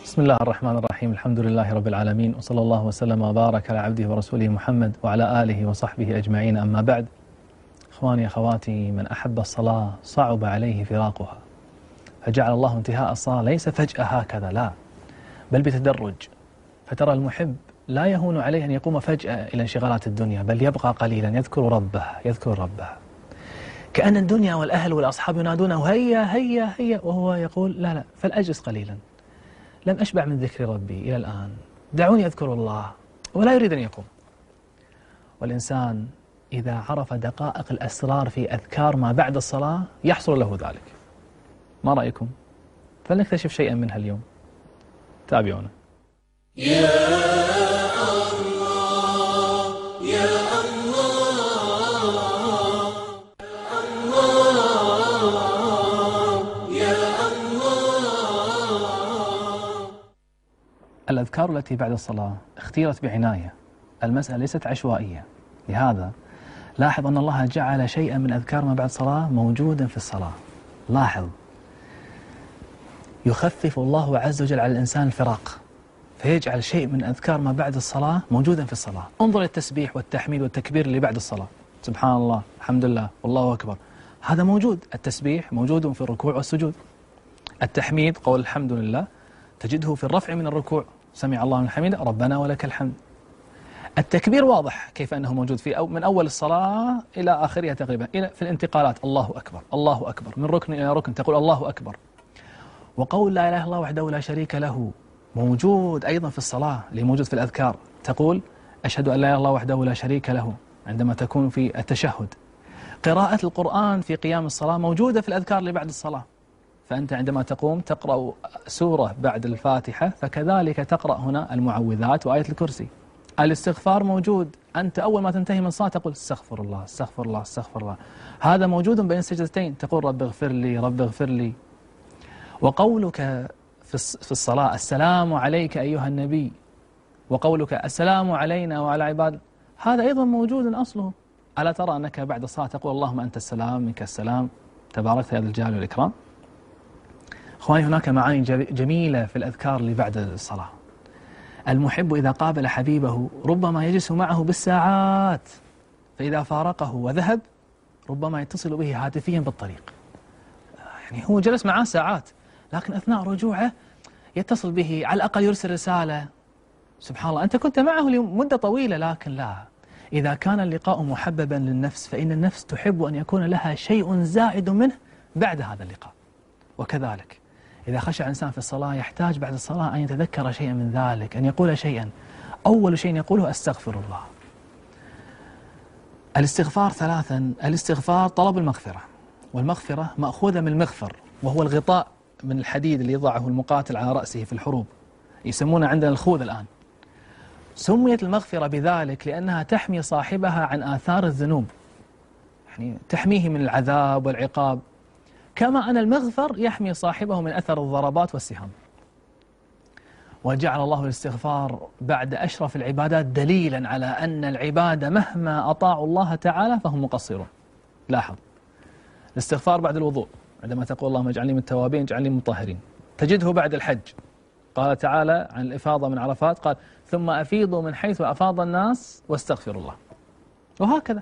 بسم الله الرحمن الرحيم. الحمد لله رب العالمين، وصلى الله وسلم وبارك على عبده ورسوله محمد وعلى آله وصحبه أجمعين. أما بعد، إخواني أخواتي، من أحب الصلاة صعب عليه فراقها، فجعل الله انتهاء الصلاة ليس فجأة هكذا، لا، بل بتدرج. فترى المحب لا يهون عليه أن يقوم فجأة إلى انشغالات الدنيا، بل يبقى قليلا يذكر ربه كأن الدنيا والأهل والأصحاب ينادونه هيا هيا هيا، وهو يقول لا، فلأجلس قليلا، لم أشبع من ذكر ربي إلى الآن، دعوني أذكر الله، ولا يريد أن يقوم. والإنسان إذا عرف دقائق الأسرار في أذكار ما بعد الصلاة يحصل له ذلك. ما رأيكم؟ فلنكتشف شيئا منها اليوم، تابعونا. يا الله يا الله الله يا الله. الأذكار التي بعد الصلاة اختيرت بعناية، المسألة ليست عشوائية. لهذا لاحظ أن الله جعل شيئا من أذكار ما بعد الصلاة موجودا في الصلاة. لاحظ، يخفف الله عز وجل على الإنسان الفراق، فيجعل شيء من أذكار ما بعد الصلاة موجودا في الصلاة. انظر للتسبيح والتحميد والتكبير اللي بعد الصلاة، سبحان الله، الحمد لله، والله أكبر، هذا موجود. التسبيح موجود في الركوع والسجود. التحميد قول الحمد لله تجده في الرفع من الركوع، سمع الله من حميده ربنا ولك الحمد. التكبير واضح كيف أنه موجود في من أول الصلاة إلى آخرها تقريبا، إلى في الانتقالات الله أكبر الله أكبر، من ركن إلى ركن تقول الله أكبر. وقول لا إله إلا الله وحده لا شريك له موجود أيضا في الصلاة، اللي موجود في الأذكار، تقول أشهد أن لا إله إلا الله وحده لا شريك له عندما تكون في التشهد. قراءة القرآن في قيام الصلاة موجودة في الأذكار اللي بعد الصلاة، فأنت عندما تقوم تقرأ سورة بعد الفاتحة، فكذلك تقرأ هنا المعوذات وآية الكرسي. الاستغفار موجود، أنت أول ما تنتهي من الصلاة تقول استغفر الله استغفر الله استغفر الله، هذا موجود بين السجدتين، تقول رب اغفر لي رب اغفر لي. وقولك في الصلاة السلام عليك أيها النبي، وقولك السلام علينا وعلى عباد، هذا أيضا موجود أصله. ألا ترى أنك بعد الصلاة تقول اللهم أنت السلام منك السلام تباركت يا ذا الجلال والإكرام. أخواني، هناك معاني جميلة في الأذكار اللي بعد الصلاة. المحب إذا قابل حبيبه ربما يجلس معه بالساعات، فإذا فارقه وذهب ربما يتصل به هاتفيا بالطريق، يعني هو جلس معه ساعات، لكن أثناء رجوعه يتصل به، على الأقل يرسل رسالة. سبحان الله، أنت كنت معه لمدة طويلة، لكن لا، إذا كان اللقاء محببا للنفس فإن النفس تحب أن يكون لها شيء زائد منه بعد هذا اللقاء. وكذلك إذا خشع الإنسان في الصلاة يحتاج بعد الصلاة أن يتذكر شيئا من ذلك، أن يقول شيئا. أول شيء يقوله أستغفر الله. الاستغفار ثلاثا، الاستغفار طلب المغفرة، والمغفرة مأخوذة من المغفر، وهو الغطاء من الحديد اللي يضعه المقاتل على رأسه في الحروب، يسمونه عندنا الخوذ الآن. سميت المغفرة بذلك لأنها تحمي صاحبها عن آثار الذنوب، يعني تحميه من العذاب والعقاب، كما أن المغفر يحمي صاحبه من أثر الضربات والسهام. وجعل الله الاستغفار بعد أشرف العبادات دليلا على أن العباد مهما أطاعوا الله تعالى فهم مقصرون. لاحظ، الاستغفار بعد الوضوء، عندما تقول اللهم اجعلني من التوابين اجعلني من المطهرين. تجده بعد الحج، قال تعالى عن الإفاضة من عرفات، قال ثم أفيضوا من حيث أفاض الناس واستغفروا الله، وهكذا.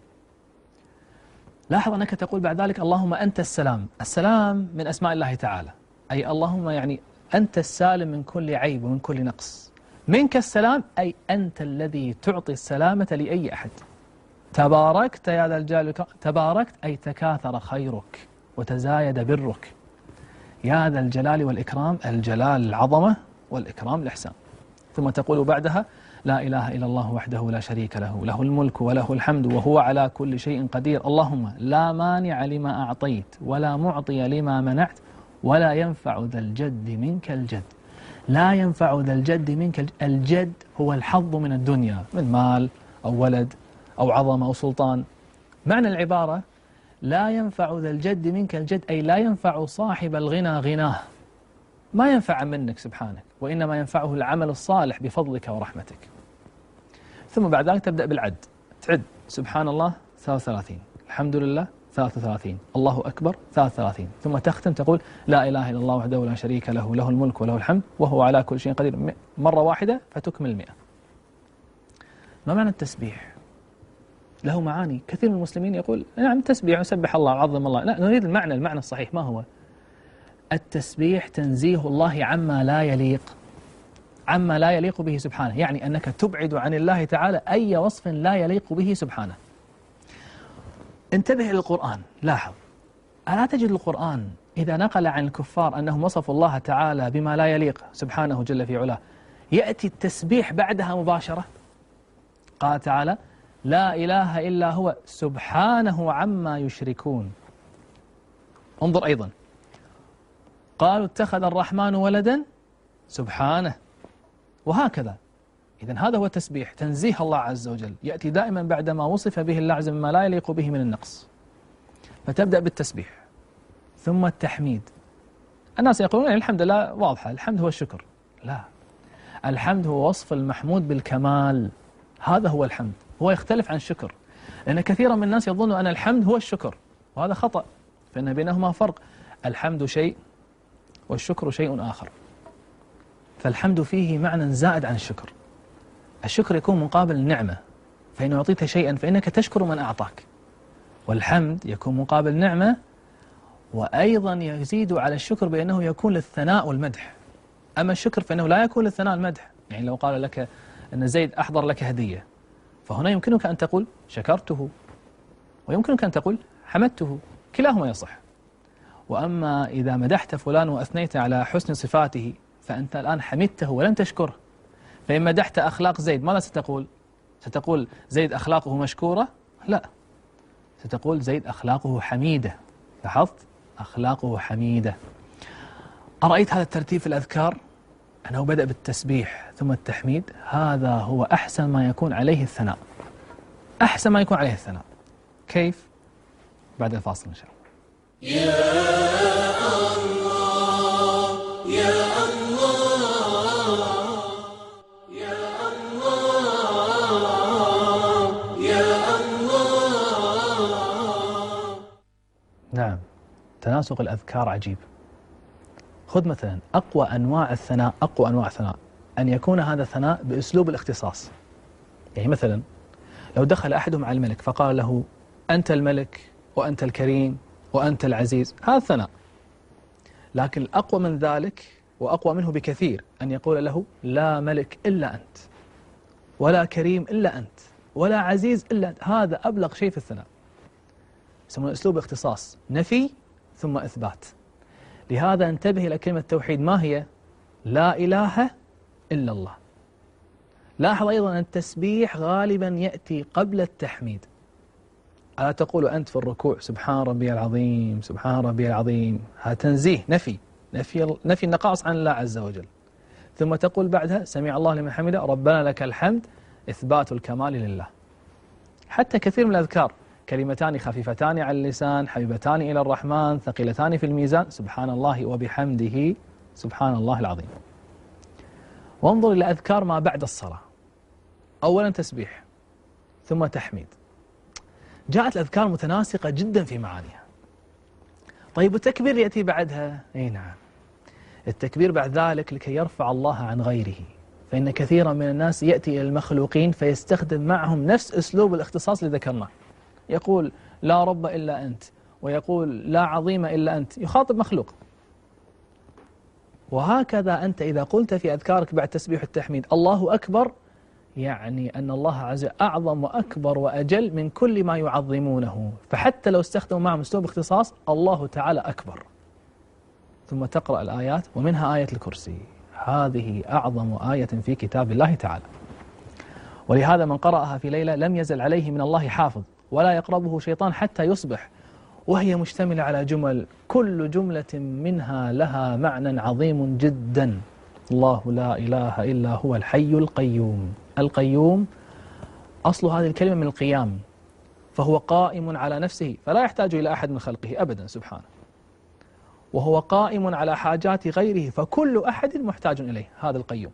لاحظ أنك تقول بعد ذلك اللهم أنت السلام. السلام من أسماء الله تعالى، أي اللهم يعني أنت السالم من كل عيب ومن كل نقص، منك السلام، أي أنت الذي تعطي السلامة لأي أحد. تباركت يا ذا الجلال والإكرام، تباركت أي تكاثر خيرك وتزايد برك، يا ذا الجلال والإكرام، الجلال العظمة والإكرام الإحسان. ثم تقول بعدها لا إله إلا الله وحده لا شريك له، له الملك وله الحمد وهو على كل شيء قدير، اللهم لا مانع لما أعطيت ولا معطي لما منعت ولا ينفع ذا الجد منك الجد. لا ينفع ذا الجد منك الجد هو الحظ من الدنيا، من مال أو ولد أو عظمة أو سلطان. معنى العبارة لا ينفع ذا الجد منك الجد، أي لا ينفع صاحب الغنى غناه، ما ينفع منك سبحانك، وإنما ينفعه العمل الصالح بفضلك ورحمتك. ثم بعد ذلك تبدأ بالعد، تعد سبحان الله 33، الحمد لله 33، الله أكبر 33، ثم تختم تقول لا إله إلا الله وحده لا شريك له، له الملك وله الحمد وهو على كل شيء قدير، مرة واحدة فتكمل 100. ما معنى التسبيح؟ له معاني. كثير من المسلمين يقول نعم تسبيح وسبح الله وعظم الله، لا، نريد المعنى الصحيح. ما هو التسبيح؟ تنزيه الله عما لا يليق به سبحانه، يعني أنك تبعد عن الله تعالى أي وصف لا يليق به سبحانه. انتبه إلى القرآن، لاحظ، ألا تجد القرآن إذا نقل عن الكفار أنهم وصفوا الله تعالى بما لا يليق سبحانه جل في علاه يأتي التسبيح بعدها مباشرة؟ قال تعالى لا إله إلا هو سبحانه عما يشركون. انظر أيضا، قالوا اتخذ الرحمن ولدا سبحانه، وهكذا. إذن هذا هو التسبيح، تنزيه الله عز وجل، يأتي دائما بعدما وصف به الله عز وجل ما لا يليق به من النقص. فتبدأ بالتسبيح ثم التحميد. الناس يقولون الحمد لله واضحة، الحمد هو الشكر. لا، الحمد هو وصف المحمود بالكمال، هذا هو الحمد. هو يختلف عن الشكر، لأن كثيرا من الناس يظن أن الحمد هو الشكر، وهذا خطأ، فإن بينهما فرق. الحمد شيء والشكر شيء آخر. فالحمد فيه معنى زائد عن الشكر. الشكر يكون مقابل النعمة، فإن أعطيت شيئا فإنك تشكر من أعطاك، والحمد يكون مقابل نعمة، وأيضا يزيد على الشكر بأنه يكون للثناء والمدح. أما الشكر فإنه لا يكون للثناء والمدح. يعني لو قال لك أن زيد أحضر لك هدية، فهنا يمكنك أن تقول شكرته، ويمكنك أن تقول حمدته، كلاهما يصح. وأما إذا مدحت فلان وأثنيت على حسن صفاته فأنت الآن حمدته ولم تشكره. فإن مدحت أخلاق زيد ماذا ستقول؟ ستقول زيد أخلاقه مشكورة؟ لا، ستقول زيد أخلاقه حميدة. لاحظت؟ أخلاقه حميدة. أرأيت هذا الترتيب في الأذكار؟ أنه بدأ بالتسبيح ثم التحميد، هذا هو أحسن ما يكون عليه الثناء، أحسن ما يكون عليه الثناء. كيف؟ بعد الفاصل إن شاء الله. يا الله يا الله يا الله يا الله. نعم، تناسق الأذكار عجيب. خذ مثلا أقوى أنواع الثناء، أن يكون هذا الثناء بأسلوب الاختصاص. يعني مثلا لو دخل أحدهم على الملك فقال له أنت الملك وأنت الكريم وأنت العزيز، هذا ثناء. لكن الأقوى من ذلك وأقوى منه بكثير أن يقول له لا ملك إلا أنت، ولا كريم إلا أنت، ولا عزيز إلا أنت. هذا أبلغ شيء في الثناء، يسمونه أسلوب اختصاص، نفي ثم إثبات. لهذا انتبه إلى كلمة التوحيد، ما هي؟ لا إله إلا الله. لاحظ أيضا أن التسبيح غالبا يأتي قبل التحميد. ألا تقول أنت في الركوع سبحان ربي العظيم سبحان ربي العظيم، هذا تنزيه، نفي النقائص عن الله عز وجل. ثم تقول بعدها سمع الله لمن حمده ربنا لك الحمد، إثبات الكمال لله. حتى كثير من الأذكار كلمتان خفيفتان على اللسان حبيبتان إلى الرحمن ثقيلتان في الميزان، سبحان الله وبحمده سبحان الله العظيم. وانظر إلى أذكار ما بعد الصلاة، أولا تسبيح ثم تحميد. جاءت الأذكار متناسقة جدا في معانيها. طيب التكبير يأتي بعدها؟ أي نعم، التكبير بعد ذلك لكي يرفع الله عن غيره. فإن كثيرا من الناس يأتي إلى المخلوقين فيستخدم معهم نفس أسلوب الاختصاص اللي ذكرناه، يقول لا رب إلا أنت، ويقول لا عظيم إلا أنت، يخاطب مخلوق. وهكذا أنت إذا قلت في أذكارك بعد تسبيح التحميد الله أكبر، يعني أن الله عز وجل أعظم وأكبر وأجل من كل ما يعظمونه. فحتى لو استخدموا معهم أسلوب اختصاص، الله تعالى أكبر. ثم تقرأ الآيات، ومنها آية الكرسي، هذه أعظم آية في كتاب الله تعالى. ولهذا من قرأها في ليلة لم يزل عليه من الله حافظ، ولا يقربه شيطان حتى يصبح. وهي مشتملة على جمل، كل جملة منها لها معنى عظيم جدا. الله لا إله إلا هو الحي القيوم. القيوم أصل هذه الكلمة من القيام، فهو قائم على نفسه فلا يحتاج إلى أحد من خلقه أبدا سبحانه، وهو قائم على حاجات غيره فكل أحد محتاج إليه، هذا القيوم.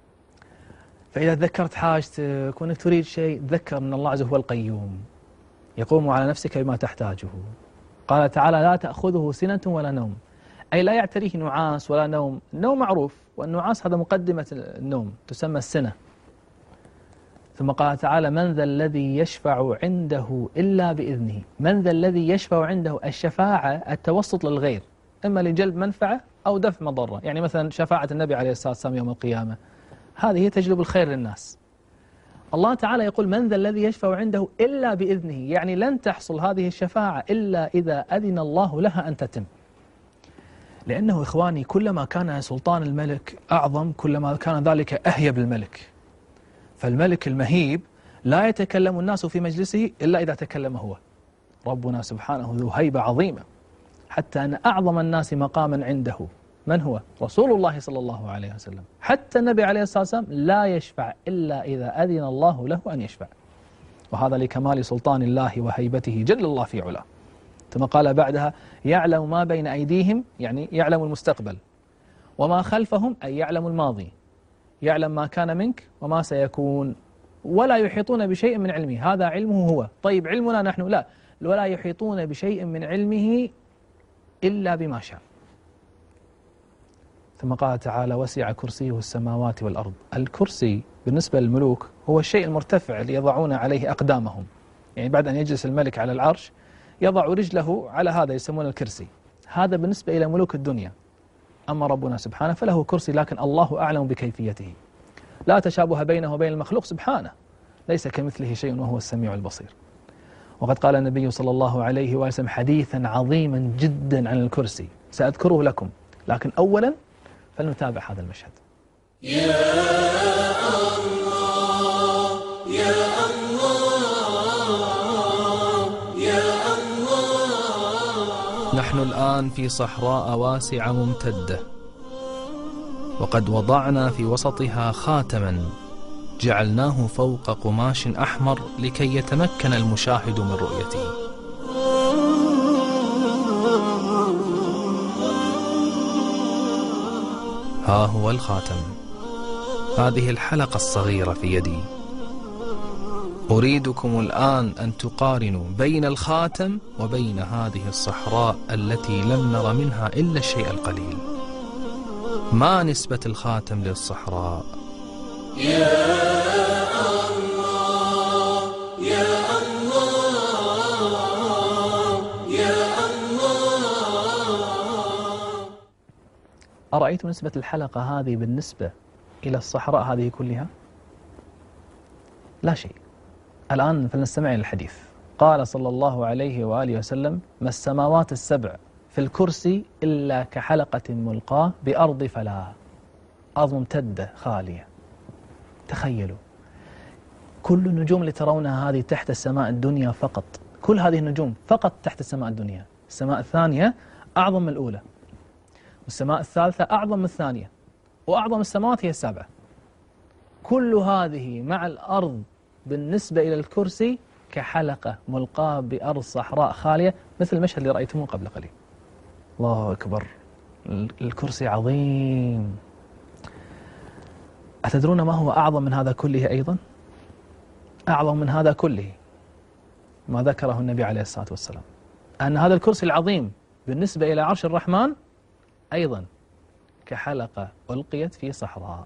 فإذا تذكرت حاجتك وأنك تريد شيء، تذكر أن الله عز وجل هو القيوم. يقوم على نفسك بما تحتاجه. قال تعالى لا تأخذه سنة ولا نوم، أي لا يعتريه نعاس ولا نوم. النوم معروف، والنعاس هذا مقدمة النوم تسمى السنة. ثم قال تعالى من ذا الذي يشفع عنده إلا بإذنه. من ذا الذي يشفع عنده، الشفاعة التوسط للغير، إما لجلب منفعة أو دفع مضرة. يعني مثلا شفاعة النبي عليه الصلاة والسلام يوم القيامة، هذه تجلب الخير للناس. الله تعالى يقول من ذا الذي يشفع عنده إلا بإذنه، يعني لن تحصل هذه الشفاعة إلا إذا أذن الله لها أن تتم. لأنه إخواني كلما كان سلطان الملك أعظم كلما كان ذلك أهيب الملك. فالملك المهيب لا يتكلم الناس في مجلسه إلا إذا تكلم هو. ربنا سبحانه ذو هيبة عظيمة، حتى أن أعظم الناس مقاما عنده من هو؟ رسول الله صلى الله عليه وسلم. حتى النبي عليه الصلاة والسلام لا يشفع إلا إذا أذن الله له أن يشفع، وهذا لكمال سلطان الله وهيبته جل الله في علاه. ثم قال بعدها يعلم ما بين أيديهم، يعني يعلم المستقبل، وما خلفهم أي يعلم الماضي، يعلم ما كان منك وما سيكون، ولا يحيطون بشيء من علمه. هذا علمه هو. طيب علمنا نحن لا، ولا يحيطون بشيء من علمه إلا بما شاء. ثم قال تعالى وسع كرسيه السماوات والأرض. الكرسي بالنسبة للملوك هو الشيء المرتفع اللي يضعون عليه أقدامهم، يعني بعد أن يجلس الملك على العرش يضع رجله على هذا يسمونه الكرسي. هذا بالنسبة إلى ملوك الدنيا. أما ربنا سبحانه فله كرسي، لكن الله أعلم بكيفيته. لا تشابه بينه وبين المخلوق سبحانه، ليس كمثله شيء وهو السميع البصير. وقد قال النبي صلى الله عليه وسلم حديثا عظيما جدا عن الكرسي سأذكره لكم، لكن أولا فلنتابع هذا المشهد. يا الله يا الله يا الله. نحن الآن في صحراء واسعة ممتدة، وقد وضعنا في وسطها خاتما جعلناه فوق قماش أحمر لكي يتمكن المشاهد من رؤيته. ها هو الخاتم، هذه الحلقة الصغيرة في يدي. أريدكم الآن أن تقارنوا بين الخاتم وبين هذه الصحراء التي لم نر منها إلا الشيء القليل. ما نسبة الخاتم للصحراء؟ يا الله يا الله يا الله. أرأيتم نسبة الحلقة هذه بالنسبة إلى الصحراء هذه كلها؟ لا شيء. الآن فلنستمع إلى الحديث. قال صلى الله عليه وآله وسلم ما السماوات السبع في الكرسي إلا كحلقة ملقاة بأرض فلاة، أرض ممتدة خالية. تخيلوا كل النجوم اللي ترونها هذه تحت السماء الدنيا فقط، كل هذه النجوم فقط تحت السماء الدنيا. السماء الثانية أعظم من الأولى، والسماء الثالثة أعظم من الثانية، وأعظم السماوات هي السابعة. كل هذه مع الأرض بالنسبة إلى الكرسي كحلقة ملقاة بأرض صحراء خالية، مثل المشهد اللي رأيتموه قبل قليل. الله أكبر، الكرسي عظيم. أتدرون ما هو أعظم من هذا كله أيضا؟ أعظم من هذا كله ما ذكره النبي عليه الصلاة والسلام، أن هذا الكرسي العظيم بالنسبة إلى عرش الرحمن أيضا كحلقة ألقيت في صحراء.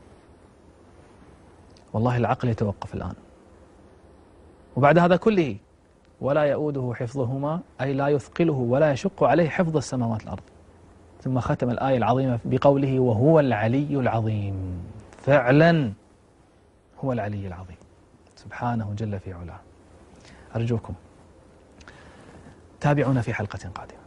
والله العقل يتوقف الآن. وبعد هذا كله ولا يؤوده حفظهما، أي لا يثقله ولا يشق عليه حفظ السماوات والأرض. ثم ختم الآية العظيمة بقوله وهو العلي العظيم. فعلا هو العلي العظيم سبحانه جل في علاه. أرجوكم تابعونا في حلقة قادمة.